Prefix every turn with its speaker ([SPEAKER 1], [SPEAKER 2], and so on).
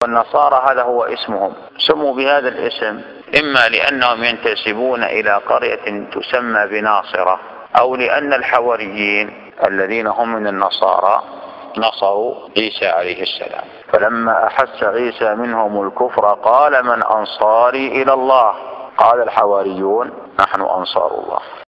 [SPEAKER 1] والنصارى هذا هو اسمهم، سموا بهذا الاسم إما لأنهم ينتسبون إلى قرية تسمى بناصرة، أو لأن الحواريين الذين هم من النصارى نصروا عيسى عليه السلام، فلما أحس عيسى منهم الكفر قال من أنصاري إلى الله؟ قال الحواريون نحن أنصار الله.